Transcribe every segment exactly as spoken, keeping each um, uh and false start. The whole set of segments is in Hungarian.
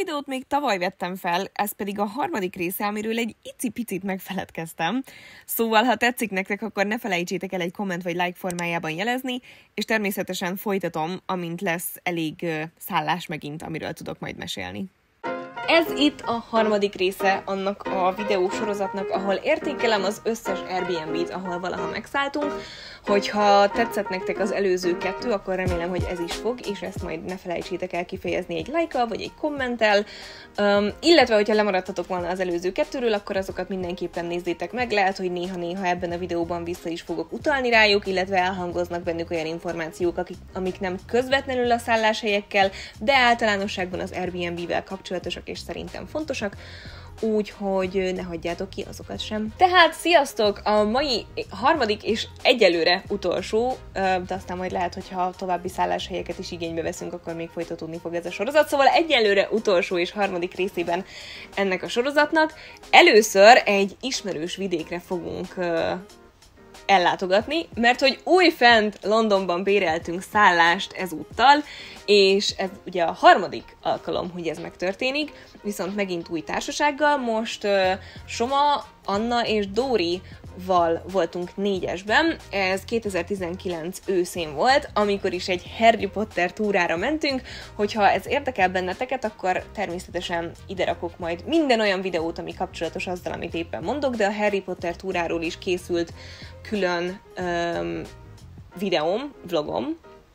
videót még tavaly vettem fel, ez pedig a harmadik része, amiről egy icipicit megfeledkeztem. Szóval, ha tetszik nektek, akkor ne felejtsétek el egy komment vagy like formájában jelezni, és természetesen folytatom, amint lesz elég uh, szállás megint, amiről tudok majd mesélni. Ez itt a harmadik része annak a videósorozatnak, ahol értékelem az összes Airbnb-t, ahol valaha megszálltunk. Hogyha tetszett nektek az előző kettő, akkor remélem, hogy ez is fog, és ezt majd ne felejtsétek el kifejezni egy lájkkal, vagy egy kommenttel. Um, illetve, hogyha lemaradtatok volna az előző kettőről, akkor azokat mindenképpen nézzétek meg. Lehet, hogy néha-néha ebben a videóban vissza is fogok utalni rájuk, illetve elhangoznak bennük olyan információk, akik, amik nem közvetlenül a szálláshelyekkel, de általánosságban az Airbnb-vel kapcsolatosak, és szerintem fontosak, úgyhogy ne hagyjátok ki azokat sem. Tehát sziasztok! A mai harmadik és egyelőre utolsó, de aztán majd lehet, hogyha további szálláshelyeket is igénybe veszünk, akkor még folytatódni fog ez a sorozat. Szóval egyelőre utolsó és harmadik részében ennek a sorozatnak először egy ismerős vidékre fogunk ellátogatni, mert hogy újfent Londonban béreltünk szállást ezúttal, és ez ugye a harmadik alkalom, hogy ez megtörténik, viszont megint új társasággal. Most uh, Soma, Anna és Dórival voltunk négyesben, ez kétezer-tizenkilenc őszén volt, amikor is egy Harry Potter túrára mentünk. Hogyha ez érdekel benneteket, akkor természetesen ide rakok majd minden olyan videót, ami kapcsolatos azzal, amit éppen mondok, de a Harry Potter túráról is készült külön um, videóm, vlogom.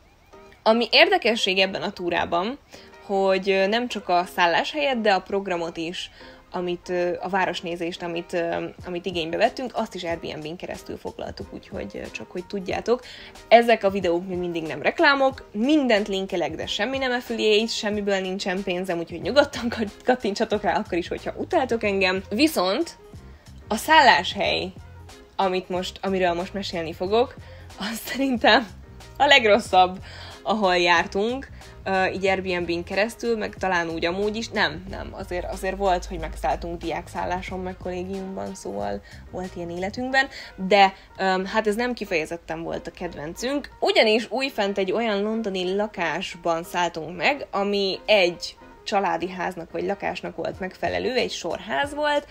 Ami érdekesség ebben a túrában, hogy nem csak a szálláshelyet, de a programot is, amit, a városnézést, amit, amit igénybe vettünk, azt is Airbnb-n keresztül foglaltuk, úgyhogy csak hogy tudjátok. Ezek a videók még mindig nem reklámok, mindent linkelek, de semmi nem affiliate, semmiből nincsen pénzem, úgyhogy nyugodtan kattintsatok rá akkor is, hogyha utáltok engem. Viszont a szálláshely, amit most, amiről most mesélni fogok, az szerintem a legrosszabb, ahol jártunk, uh, így Airbnb-n keresztül, meg talán úgy amúgy is. Nem, nem, azért, azért volt, hogy megszálltunk diákszálláson, meg kollégiumban, szóval volt ilyen életünkben, de um, hát ez nem kifejezetten volt a kedvencünk, ugyanis újfent egy olyan londoni lakásban szálltunk meg, ami egy családi háznak vagy lakásnak volt megfelelő, egy sorház volt,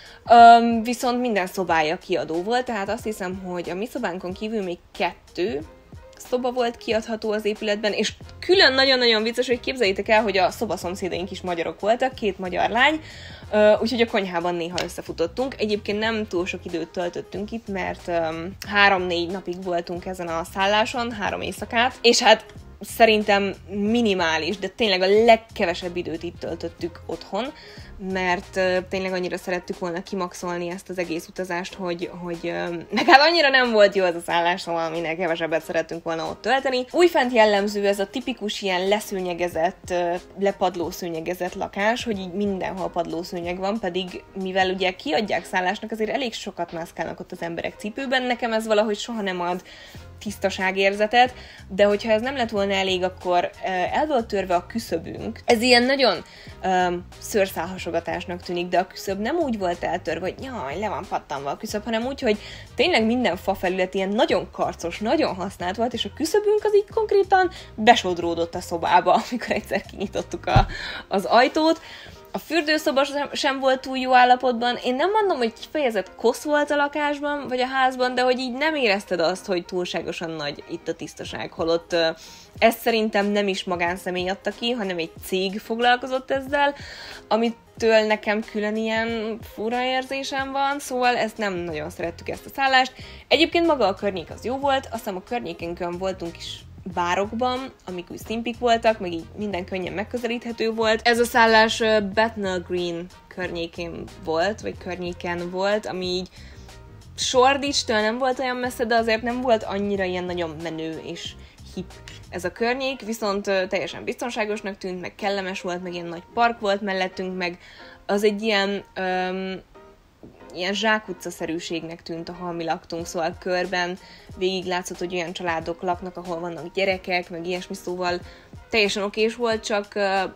um, viszont minden szobája kiadó volt, tehát azt hiszem, hogy a mi szobánkon kívül még kettő szoba volt kiadható az épületben, és külön nagyon-nagyon vicces, hogy képzeljétek el, hogy a szobaszomszédaink is magyarok voltak, két magyar lány, úgyhogy a konyhában néha összefutottunk. Egyébként nem túl sok időt töltöttünk itt, mert um, három-négy napig voltunk ezen a szálláson, három éjszakát, és hát szerintem minimális, de tényleg a legkevesebb időt itt töltöttük otthon, mert uh, tényleg annyira szerettük volna kimaxolni ezt az egész utazást, hogy, hogy uh, meg hát annyira nem volt jó az a szállás, szóval minél kevesebbet szerettünk volna ott tölteni. Újfent jellemző ez a tipikus ilyen leszőnyegezett, uh, lepadlószőnyegezett lakás, hogy így mindenhol padlószőnyeg van, pedig mivel ugye kiadják szállásnak, azért elég sokat mászkálnak ott az emberek cipőben, nekem ez valahogy soha nem ad tisztaságérzetet, de hogyha ez nem lett volna elég, akkor uh, el volt törve a küszöbünk. Ez ilyen nagyon um, szőrszálhasogatásnak tűnik, de a küszöb nem úgy volt eltörve, hogy jaj, le van pattanva a küszöb, hanem úgy, hogy tényleg minden fa felület ilyen nagyon karcos, nagyon használt volt, és a küszöbünk az így konkrétan besodródott a szobába, amikor egyszer kinyitottuk a, az ajtót. A fürdőszoba sem volt túl jó állapotban. Én nem mondom, hogy kifejezett kosz volt a lakásban, vagy a házban, de hogy így nem érezted azt, hogy túlságosan nagy itt a tisztaság, holott uh, ezt szerintem nem is magánszemély adta ki, hanem egy cég foglalkozott ezzel, amitől nekem külön ilyen fura érzésem van, szóval ezt nem nagyon szerettük, ezt a szállást. Egyébként maga a környék az jó volt, azt hiszem a környékenkön voltunk is bárokban, amik úgy szimpik voltak, meg így minden könnyen megközelíthető volt. Ez a szállás Bethnal Green környékén volt, vagy környéken volt, ami így Shoreditch-től nem volt olyan messze, de azért nem volt annyira ilyen nagyon menő és hip ez a környék, viszont teljesen biztonságosnak tűnt, meg kellemes volt, meg ilyen nagy park volt mellettünk, meg az egy ilyen um, ilyen zsákutca-szerűségnek tűnt, ahol mi laktunk, szóval körben végig látszott, hogy olyan családok laknak, ahol vannak gyerekek, meg ilyesmi, szóval teljesen okés volt, csak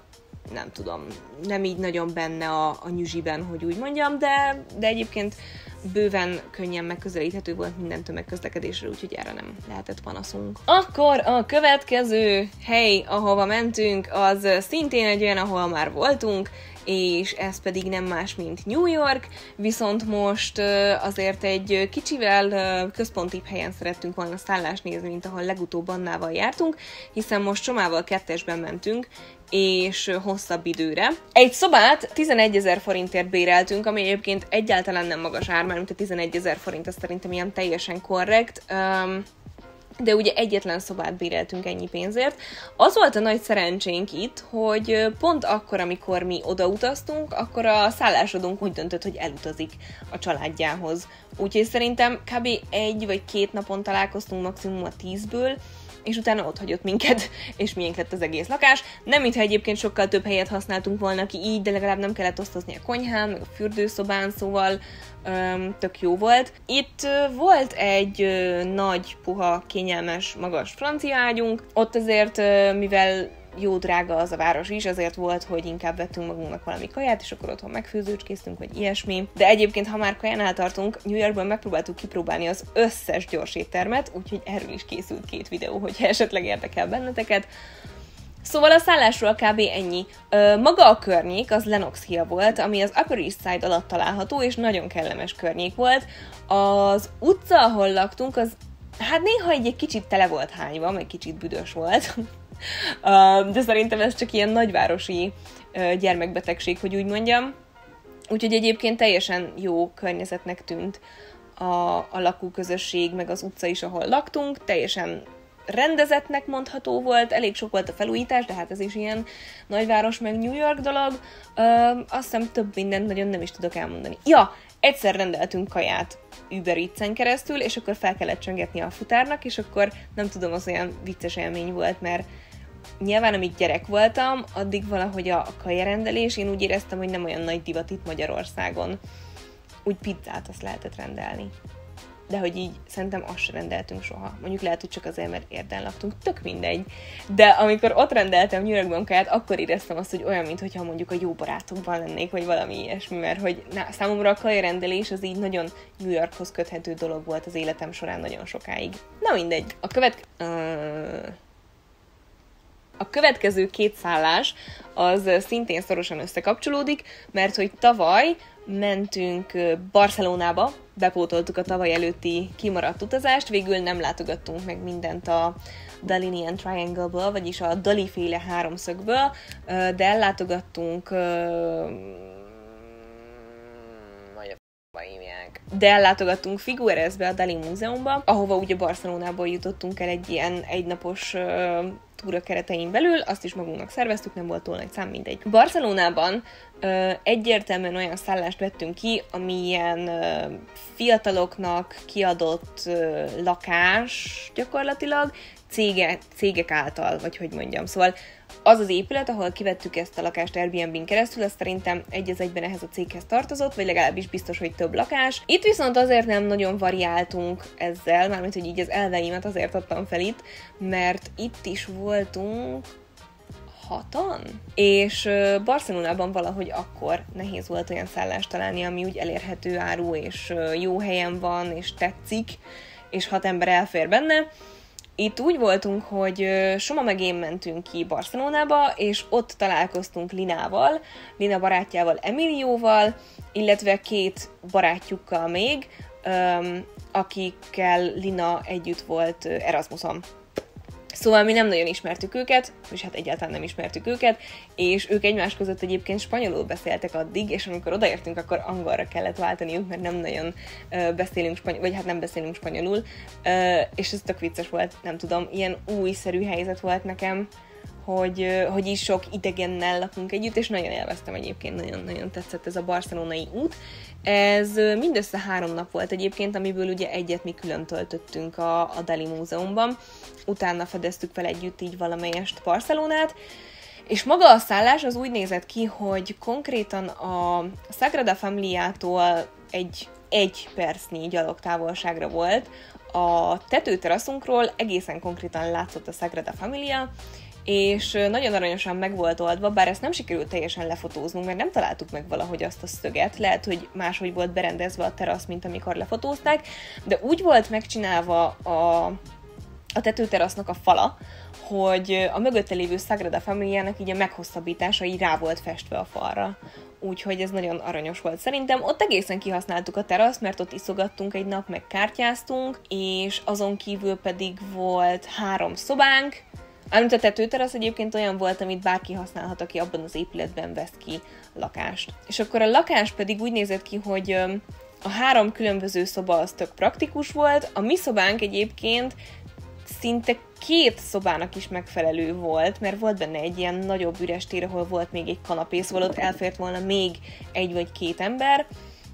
nem tudom, nem így nagyon benne a, a nyüzsiben, hogy úgy mondjam, de, de egyébként bőven könnyen megközelíthető volt minden tömegközlekedésről, úgyhogy erre nem lehetett panaszunk. Akkor a következő hely, ahova mentünk, az szintén egy olyan, ahol már voltunk, és ez pedig nem más, mint New York, viszont most azért egy kicsivel központibb helyen szerettünk volna szállást nézni, mint ahol legutóbb Annával jártunk, hiszen most Csomával kettesben mentünk, és hosszabb időre. Egy szobát tizenegyezer forintért béreltünk, ami egyébként egyáltalán nem magas ár, mert mint a tizenegyezer forint, az szerintem ilyen teljesen korrekt. Um, de ugye egyetlen szobát béreltünk ennyi pénzért. Az volt a nagy szerencsénk itt, hogy pont akkor, amikor mi odautaztunk, akkor a szállásodónk úgy döntött, hogy elutazik a családjához. Úgyhogy szerintem kb. egy vagy két napon találkoztunk maximum a tízből, és utána ott hagyott minket, és miénk lett az egész lakás. Nem, mintha egyébként sokkal több helyet használtunk volna ki így, de legalább nem kellett osztozni a konyhán, meg a fürdőszobán, szóval öm, tök jó volt. Itt ö, volt egy ö, nagy, puha, kényelmes, magas francia ágyunk. Ott azért, ö, mivel jó drága az a város is, azért volt, hogy inkább vettünk magunknak valami kaját, és akkor otthon megfőzőcskéztünk, vagy ilyesmi. De egyébként, ha már kajánál tartunk, New Yorkban megpróbáltuk kipróbálni az összes gyors éttermet, úgyhogy erről is készült két videó, hogyha esetleg érdekel benneteket. Szóval a szállásról kb. Ennyi. Ö, maga a környék az Lenox Hill volt, ami az Upper East Side alatt található, és nagyon kellemes környék volt. Az utca, ahol laktunk, az hát néha egy, egy kicsit tele volt hányva, meg kicsit büdös volt. De szerintem ez csak ilyen nagyvárosi gyermekbetegség, hogy úgy mondjam. Úgyhogy egyébként teljesen jó környezetnek tűnt a, a lakóközösség, meg az utca is, ahol laktunk. Teljesen rendezettnek mondható volt, elég sok volt a felújítás, de hát ez is ilyen nagyváros meg New York dolog. Ö, azt hiszem több mindent nagyon nem is tudok elmondani. Ja, egyszer rendeltünk kaját Uber Eats-en keresztül, és akkor fel kellett csöngetni a futárnak, és akkor nem tudom, az olyan vicces élmény volt, mert nyilván amíg gyerek voltam, addig valahogy a kajarendelés, én úgy éreztem, hogy nem olyan nagy divat itt Magyarországon. Úgy pizzát azt lehetett rendelni. De hogy így szerintem azt sem rendeltünk soha. Mondjuk lehet, hogy csak azért, mert Érden laktunk, tök mindegy. De amikor ott rendeltem New Yorkban kaját, akkor éreztem azt, hogy olyan, mintha mondjuk a jó barátokban lennék, vagy valami ilyesmi, mert hogy na, számomra a kajarendelés az így nagyon New Yorkhoz köthető dolog volt az életem során nagyon sokáig. Na mindegy. A követ... Uh... A következő két szállás az szintén szorosan összekapcsolódik, mert hogy tavaly mentünk Barcelonába, bepótoltuk a tavaly előtti kimaradt utazást, végül nem látogattunk meg mindent a Dalinian Triangle-ből, vagyis a Dali-féle háromszögből, de ellátogattunk de ellátogattunk Figueresbe, a Dali múzeumba, ahova ugye Barcelonából jutottunk el egy ilyen egynapos uh, túra keretein belül, azt is magunknak szerveztük, nem volt túl nagy szám, mindegy. Barcelonában uh, egyértelműen olyan szállást vettünk ki, ami ilyen uh, fiataloknak kiadott uh, lakás gyakorlatilag, cége, cégek által, vagy hogy mondjam. Szóval az az épület, ahol kivettük ezt a lakást Airbnb-n keresztül, az szerintem egy az egyben ehhez a céghez tartozott, vagy legalábbis biztos, hogy több lakás. Itt viszont azért nem nagyon variáltunk ezzel, mármint, hogy így az elveimet azért adtam fel itt, mert itt is voltunk hatan, és Barcelonában valahogy akkor nehéz volt olyan szállást találni, ami úgy elérhető áru, és jó helyen van, és tetszik, és hat ember elfér benne. Itt úgy voltunk, hogy Soma meg én mentünk ki Barcelonába, és ott találkoztunk Linával, Lina barátjával, Emilióval, illetve két barátjukkal még, akikkel Lina együtt volt Erasmuson. Szóval mi nem nagyon ismertük őket, és hát egyáltalán nem ismertük őket, és ők egymás között egyébként spanyolul beszéltek addig, és amikor odaértünk, akkor angolra kellett váltaniuk, mert nem nagyon uh, beszélünk spanyolul, vagy hát nem beszélünk spanyolul, uh, és ez tök vicces volt, nem tudom, ilyen újszerű helyzet volt nekem, hogy, uh, hogy is sok idegennel lakunk együtt, és nagyon élveztem egyébként, nagyon-nagyon tetszett ez a barcelonai út. Ez mindössze három nap volt egyébként, amiből ugye egyet mi külön töltöttünk a, a Dali múzeumban. Utána fedeztük fel együtt így valamelyest Barcelonát, és maga a szállás az úgy nézett ki, hogy konkrétan a Sagrada Familiától egy egy percnyi gyalogtávolságra volt. A tetőteraszunkról egészen konkrétan látszott a Sagrada Familia, és nagyon aranyosan meg volt oldva, bár ezt nem sikerült teljesen lefotóznunk, mert nem találtuk meg valahogy azt a szöget, lehet, hogy máshogy volt berendezve a terasz, mint amikor lefotózták, de úgy volt megcsinálva a, a tetőterasznak a fala, hogy a mögötte lévő Sagrada Familiának így a meghosszabbítása így rá volt festve a falra. Úgyhogy ez nagyon aranyos volt. Szerintem ott egészen kihasználtuk a teraszt, mert ott iszogattunk egy nap, meg kártyáztunk, és azon kívül pedig volt három szobánk, amit a tetőterasz egyébként olyan volt, amit bárki használhat, aki abban az épületben vesz ki lakást. És akkor a lakás pedig úgy nézett ki, hogy a három különböző szoba az tök praktikus volt, a mi szobánk egyébként szinte két szobának is megfelelő volt, mert volt benne egy ilyen nagyobb üres tér, ahol volt még egy kanapé, szóval ott elfért volna még egy vagy két ember,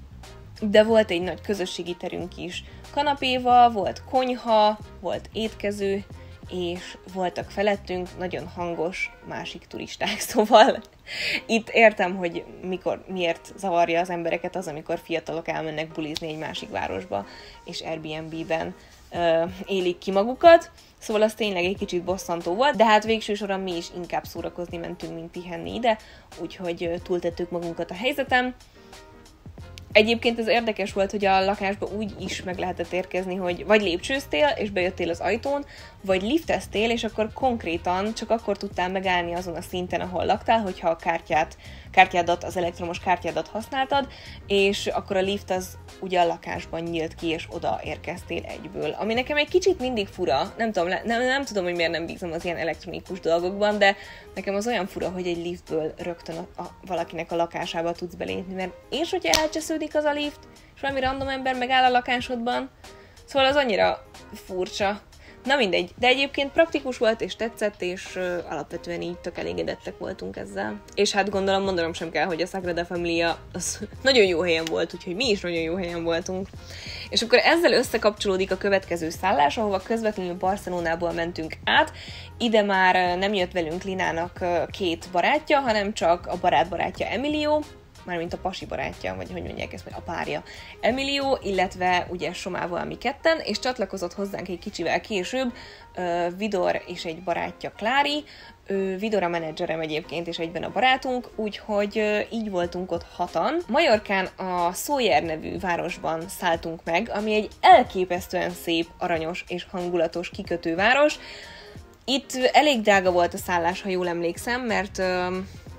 de volt egy nagy közösségi terünk is kanapéval, volt konyha, volt étkező, és voltak felettünk nagyon hangos másik turisták, szóval itt értem, hogy mikor, miért zavarja az embereket az, amikor fiatalok elmennek bulizni egy másik városba, és Airbnb-ben uh, élik ki magukat, szóval az tényleg egy kicsit bosszantó volt, de hát végső soron mi is inkább szórakozni mentünk, mint pihenni ide, úgyhogy túltettük magunkat a helyzetem. Egyébként ez érdekes volt, hogy a lakásba úgy is meg lehetett érkezni, hogy vagy lépcsőztél, és bejöttél az ajtón, vagy lifteztél, és akkor konkrétan csak akkor tudtál megállni azon a szinten, ahol laktál, hogyha a kártyát, kártyádat, az elektromos kártyádat használtad, és akkor a lift az ugye a lakásban nyílt ki, és oda érkeztél egyből. Ami nekem egy kicsit mindig fura, nem tudom, nem, nem tudom, hogy miért nem bízom az ilyen elektronikus dolgokban, de nekem az olyan fura, hogy egy liftből rögtön a, a, valakinek a lakásába tudsz belépni, mert és hogyha elcsesződik az a lift, és valami random ember megáll a lakásodban, szóval az annyira furcsa. Na mindegy, de egyébként praktikus volt, és tetszett, és uh, alapvetően így tök elégedettek voltunk ezzel. És hát gondolom, mondanom sem kell, hogy a Sagrada Familia az nagyon jó helyen volt, úgyhogy mi is nagyon jó helyen voltunk. És akkor ezzel összekapcsolódik a következő szállás, ahova közvetlenül Barcelonából mentünk át. Ide már nem jött velünk Linának két barátja, hanem csak a barát barátja Emilio, mármint a pasi barátja, vagy hogy mondják ezt, a párja Emilio, illetve ugye Somával mi ketten, és csatlakozott hozzánk egy kicsivel később uh, Vidor és egy barátja Klári, ő Vidor a menedzserem egyébként, és egyben a barátunk, úgyhogy uh, így voltunk ott hatan. Majorkán a Sóller nevű városban szálltunk meg, ami egy elképesztően szép, aranyos és hangulatos kikötőváros. Itt elég drága volt a szállás, ha jól emlékszem, mert uh,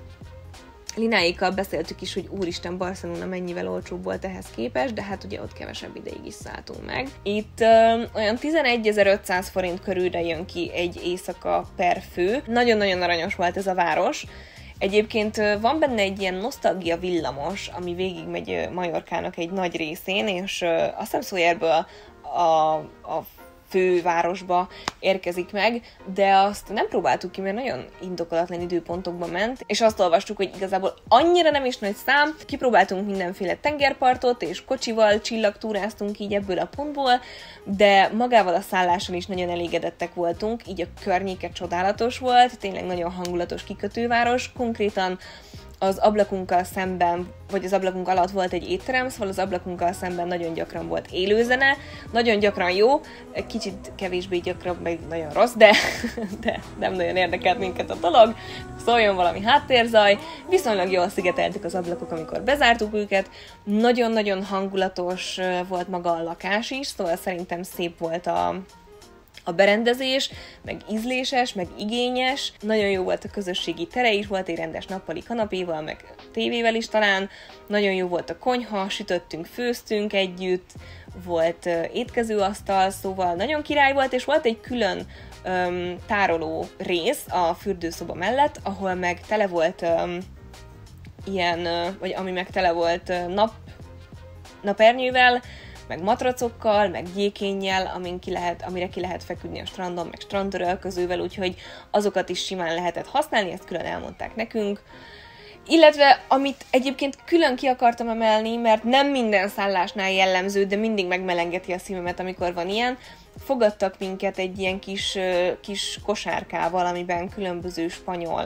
Lináikkal beszéltük is, hogy úristen, Barcelona mennyivel olcsóbb volt ehhez képest, de hát ugye ott kevesebb ideig is szálltunk meg. Itt ö, olyan tizenegyezer-ötszáz forint körülre jön ki egy éjszaka per fő. Nagyon-nagyon aranyos volt ez a város. Egyébként van benne egy ilyen nosztalgia villamos, ami végigmegy Majorkának egy nagy részén, és ö, azt hiszem Sóllerből a, a fővárosba érkezik meg, de azt nem próbáltuk ki, mert nagyon indokolatlan időpontokban ment, és azt olvastuk, hogy igazából annyira nem is nagy szám, kipróbáltunk mindenféle tengerpartot, és kocsival csillagtúráztunk így ebből a pontból, de magával a szálláson is nagyon elégedettek voltunk, így a környéke csodálatos volt, tényleg nagyon hangulatos kikötőváros, konkrétan az ablakunkkal szemben, vagy az ablakunk alatt volt egy étterem, szóval az ablakunkkal szemben nagyon gyakran volt élőzene, nagyon gyakran jó, kicsit kevésbé gyakran, meg nagyon rossz, de, de nem nagyon érdekelt minket a dolog, szóljon valami háttérzaj, viszonylag jól szigeteltük az ablakok, amikor bezártuk őket, nagyon-nagyon hangulatos volt maga a lakás is, szóval szerintem szép volt a a berendezés, meg ízléses, meg igényes, nagyon jó volt a közösségi tere is, volt egy rendes nappali kanapéval, meg tévével is talán, nagyon jó volt a konyha, sütöttünk, főztünk együtt, volt uh, étkezőasztal, szóval nagyon király volt, és volt egy külön um, tároló rész a fürdőszoba mellett, ahol meg tele volt um, ilyen, uh, vagy ami meg tele volt uh, nap, napernyővel, meg matracokkal, meg gyékénnyel, amin ki lehet, amire ki lehet feküdni a strandon, meg strandtörölközővel, úgyhogy azokat is simán lehetett használni, ezt külön elmondták nekünk. Illetve, amit egyébként külön ki akartam emelni, mert nem minden szállásnál jellemző, de mindig megmelengeti a szívemet, amikor van ilyen, fogadtak minket egy ilyen kis, kis kosárkával, amiben különböző spanyol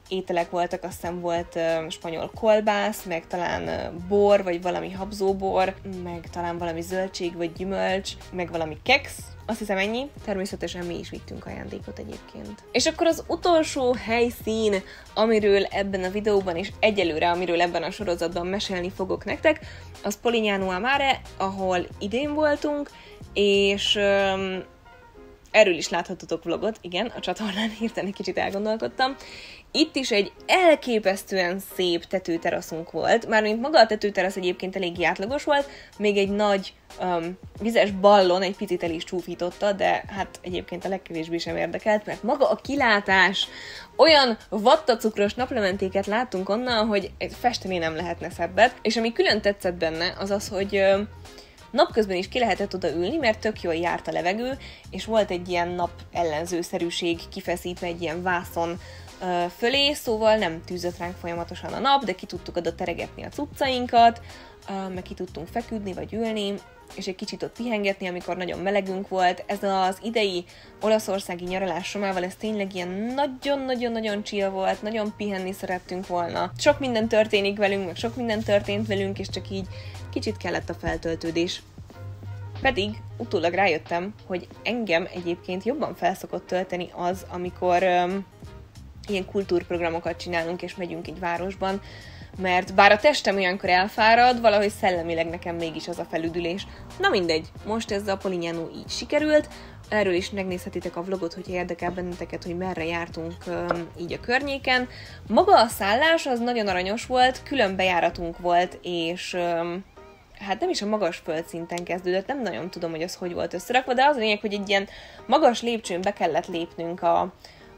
ételek voltak, azt hiszem volt uh, spanyol kolbász, meg talán uh, bor, vagy valami habzóbor, meg talán valami zöldség, vagy gyümölcs, meg valami keksz. Azt hiszem ennyi, természetesen mi is vittünk ajándékot egyébként. És akkor az utolsó helyszín, amiről ebben a videóban és egyelőre, amiről ebben a sorozatban mesélni fogok nektek, az Polignano a Mare, ahol idén voltunk, és um, erről is láthattatok vlogot, igen, a csatornán hirtelen egy kicsit elgondolkodtam. Itt is egy elképesztően szép tetőteraszunk volt, mármint maga a tetőterasz egyébként eléggé átlagos volt, még egy nagy um, vizes ballon egy picit el is csúfította, de hát egyébként a legkevésbé sem érdekelt, mert maga a kilátás, olyan vattacukros naplementéket láttunk onnan, hogy festeni nem lehetne szebbet, és ami külön tetszett benne, az az, hogy um, napközben is ki lehetett oda ülni, mert tök jól járt a levegő, és volt egy ilyen nap ellenzőszerűség kifeszítve egy ilyen vászon uh, fölé, szóval nem tűzött ránk folyamatosan a nap, de ki tudtuk oda teregetni a cuccainkat, uh, meg ki tudtunk feküdni vagy ülni, és egy kicsit ott pihengetni, amikor nagyon melegünk volt. Ez az idei olaszországi nyaralás Somával, ez tényleg ilyen nagyon-nagyon-nagyon chill volt, nagyon pihenni szerettünk volna. Sok minden történik velünk, meg sok minden történt velünk, és csak így kicsit kellett a feltöltődés. Pedig utólag rájöttem, hogy engem egyébként jobban felszokott tölteni az, amikor um, ilyen kultúrprogramokat csinálunk, és megyünk egy városban, mert bár a testem olyankor elfárad, valahogy szellemileg nekem mégis az a felüdülés. Na mindegy, most ez a Polignano így sikerült, erről is megnézhetitek a vlogot, hogyha érdekel benneteket, hogy merre jártunk um, így a környéken. Maga a szállás az nagyon aranyos volt, külön bejáratunk volt, és um, hát nem is a magas földszinten kezdődött, nem nagyon tudom, hogy az hogy volt összerakva, de az a lényeg, hogy egy ilyen magas lépcsőn be kellett lépnünk a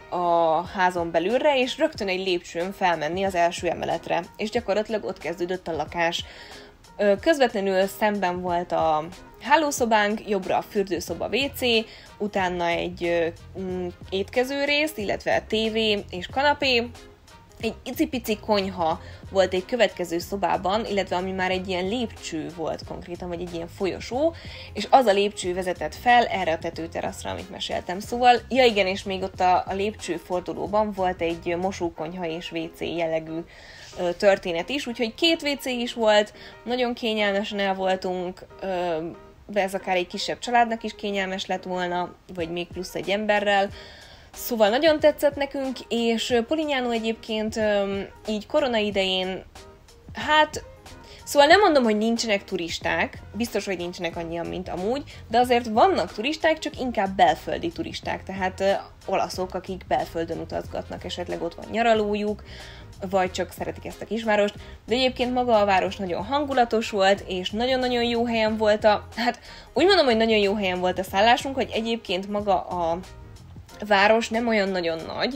a házon belülre, és rögtön egy lépcsőn felmenni az első emeletre, és gyakorlatilag ott kezdődött a lakás. Közvetlenül szemben volt a hálószobánk, jobbra a fürdőszoba vé cé, utána egy étkezőrész, illetve tévé és kanapé, egy icipici konyha volt egy következő szobában, illetve ami már egy ilyen lépcső volt konkrétan, vagy egy ilyen folyosó, és az a lépcső vezetett fel erre a tetőteraszra, amit meséltem. Szóval, ja igen, és még ott a, a lépcsőfordulóban volt egy mosókonyha és vé cé jellegű ö, történet is, úgyhogy két vé cé is volt, nagyon kényelmesen el voltunk, ö, de ez akár egy kisebb családnak is kényelmes lett volna, vagy még plusz egy emberrel. Szóval nagyon tetszett nekünk, és Polignano egyébként így korona idején, hát, szóval nem mondom, hogy nincsenek turisták, biztos, hogy nincsenek annyian, mint amúgy, de azért vannak turisták, csak inkább belföldi turisták, tehát uh, olaszok, akik belföldön utazgatnak, esetleg ott van nyaralójuk, vagy csak szeretik ezt a kisvárost, de egyébként maga a város nagyon hangulatos volt, és nagyon-nagyon jó helyen volt a, hát úgy mondom, hogy nagyon jó helyen volt a szállásunk, hogy egyébként maga a város nem olyan nagyon nagy,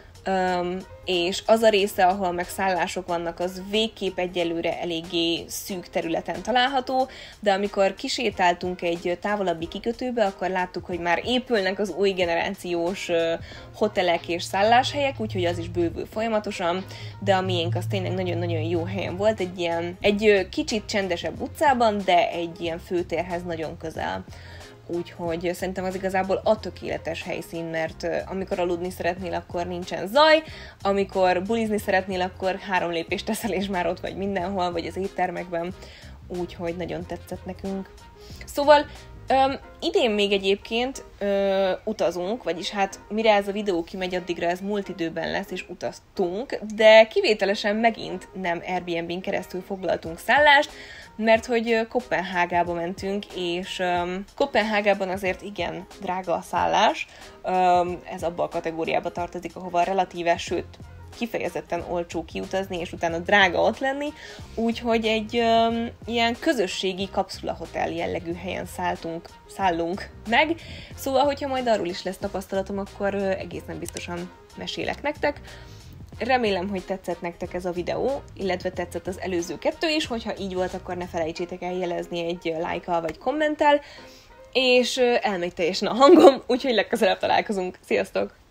um, és az a része, ahol meg szállások vannak, az végképp egyelőre eléggé szűk területen található, de amikor kisétáltunk egy távolabbi kikötőbe, akkor láttuk, hogy már épülnek az új generációs uh, hotelek és szálláshelyek, úgyhogy az is bővül folyamatosan, de a miénk az tényleg nagyon-nagyon jó helyen volt, egy ilyen, egy uh, kicsit csendesebb utcában, de egy ilyen főtérhez nagyon közel. Úgyhogy szerintem az igazából a tökéletes helyszín, mert amikor aludni szeretnél, akkor nincsen zaj, amikor bulizni szeretnél, akkor három lépést teszel, és már ott vagy mindenhol, vagy az éttermekben, úgyhogy nagyon tetszett nekünk. Szóval öm, idén még egyébként ö, utazunk, vagyis hát mire ez a videó kimegy, addigra ez múlt időben lesz, és utaztunk, de kivételesen megint nem Airbnb-n keresztül foglaltunk szállást, mert hogy Koppenhágába mentünk, és um, Koppenhágában azért igen drága a szállás, um, ez abba a kategóriába tartozik, ahova relatíve, sőt, kifejezetten olcsó kiutazni, és utána drága ott lenni, úgyhogy egy um, ilyen közösségi kapszulahotel jellegű helyen szálltunk, szállunk meg, szóval, hogyha majd arról is lesz tapasztalatom, akkor uh, egészen biztosan mesélek nektek. Remélem, hogy tetszett nektek ez a videó, illetve tetszett az előző kettő is, hogyha így volt, akkor ne felejtsétek el jelezni egy lájkkal vagy kommenttel, és elmegy teljesen a hangom, úgyhogy legközelebb találkozunk. Sziasztok!